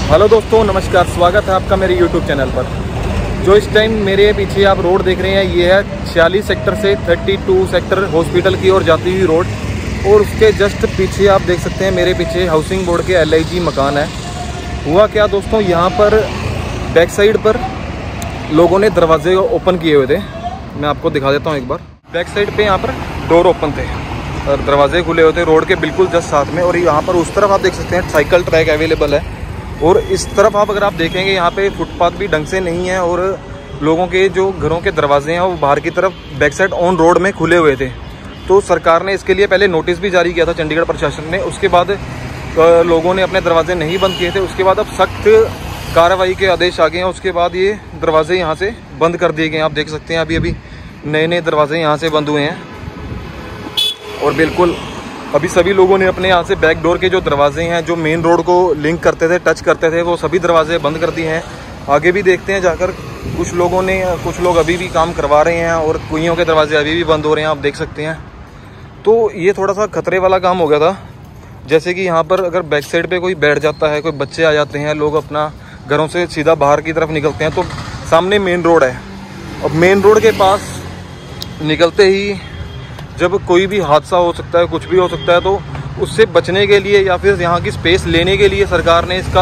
Hello दोस्तों, नमस्कार। स्वागत है आपका मेरे YouTube चैनल पर। जो इस टाइम मेरे पीछे आप रोड देख रहे हैं, ये है 46 सेक्टर से 32 सेक्टर हॉस्पिटल की ओर जाती हुई रोड। और उसके जस्ट पीछे आप देख सकते हैं, मेरे पीछे हाउसिंग बोर्ड के LIG मकान है। हुआ क्या दोस्तों, यहाँ पर बैक साइड पर लोगों ने दरवाजे ओपन किए हुए थे। मैं आपको दिखा देता हूँ एक बार। बैक साइड पे यहाँ पर डोर ओपन थे और दरवाजे खुले होते रोड के बिल्कुल जस्ट साथ में। और यहाँ पर उस तरफ आप देख सकते हैं साइकिल ट्रैक अवेलेबल है। और इस तरफ आप अगर आप देखेंगे, यहाँ पे फुटपाथ भी ढंग से नहीं है और लोगों के जो घरों के दरवाजे हैं वो बाहर की तरफ बैक साइड ऑन रोड में खुले हुए थे। तो सरकार ने इसके लिए पहले नोटिस भी जारी किया था, चंडीगढ़ प्रशासन ने। उसके बाद लोगों ने अपने दरवाजे नहीं बंद किए थे। उसके बाद अब सख्त कार्रवाई के आदेश आ गए हैं। उसके बाद ये दरवाजे यहाँ से बंद कर दिए गए हैं। आप देख सकते हैं अभी नए नए दरवाजे यहाँ से बंद हुए हैं। और बिल्कुल अभी सभी लोगों ने अपने यहाँ से बैक डोर के जो दरवाजे हैं, जो मेन रोड को लिंक करते थे, टच करते थे, वो सभी दरवाजे बंद कर दिए हैं। आगे भी देखते हैं जाकर। कुछ लोग अभी भी काम करवा रहे हैं और कुइयों के दरवाजे अभी भी बंद हो रहे हैं, आप देख सकते हैं। तो ये थोड़ा सा खतरे वाला काम हो गया था। जैसे कि यहाँ पर अगर बैक साइड पे कोई बैठ जाता है, कोई बच्चे आ जाते हैं, लोग अपना घरों से सीधा बाहर की तरफ निकलते हैं, तो सामने मेन रोड है। अब मेन रोड के पास निकलते ही जब कोई भी हादसा हो सकता है, कुछ भी हो सकता है, तो उससे बचने के लिए या फिर यहाँ की स्पेस लेने के लिए सरकार ने इसका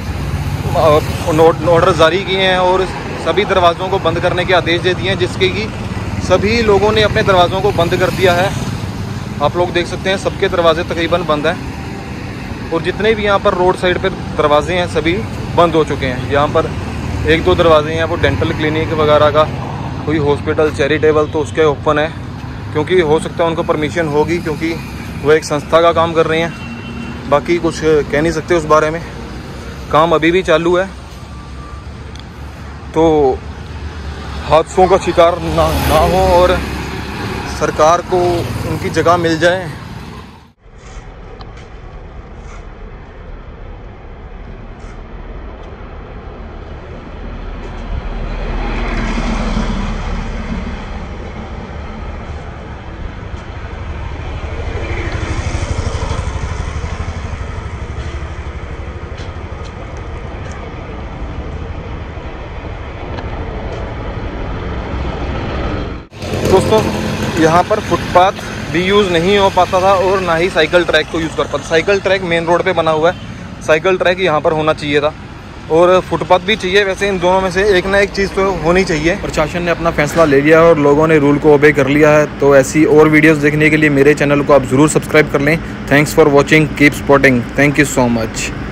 ऑर्डर जारी किए हैं और सभी दरवाज़ों को बंद करने के आदेश दे दिए हैं, जिसके कि सभी लोगों ने अपने दरवाज़ों को बंद कर दिया है। आप लोग देख सकते हैं सबके दरवाजे तकरीबन बंद हैं। और जितने भी यहाँ पर रोड साइड पर दरवाजे हैं सभी बंद हो चुके हैं। यहाँ पर एक दो दरवाजे हैं वो डेंटल क्लिनिक वगैरह का, कोई हॉस्पिटल चैरिटेबल, तो उसके ओपन है, क्योंकि हो सकता है उनको परमिशन होगी, क्योंकि वो एक संस्था का काम कर रहे हैं। बाकी कुछ कह नहीं सकते उस बारे में। काम अभी भी चालू है, तो हादसों का शिकार ना हो और सरकार को उनकी जगह मिल जाए। दोस्तों, यहाँ पर फुटपाथ भी यूज़ नहीं हो पाता था और ना ही साइकिल ट्रैक को यूज़ कर पाता। साइकिल ट्रैक मेन रोड पे बना हुआ है, साइकिल ट्रैक यहाँ पर होना चाहिए था और फुटपाथ भी चाहिए। वैसे इन दोनों में से एक ना एक चीज़ तो होनी चाहिए। प्रशासन ने अपना फैसला ले लिया और लोगों ने रूल को ओबे कर लिया है। तो ऐसी और वीडियोज़ देखने के लिए मेरे चैनल को आप ज़रूर सब्सक्राइब कर लें। Thanks for watching, keep supporting, thank you so much.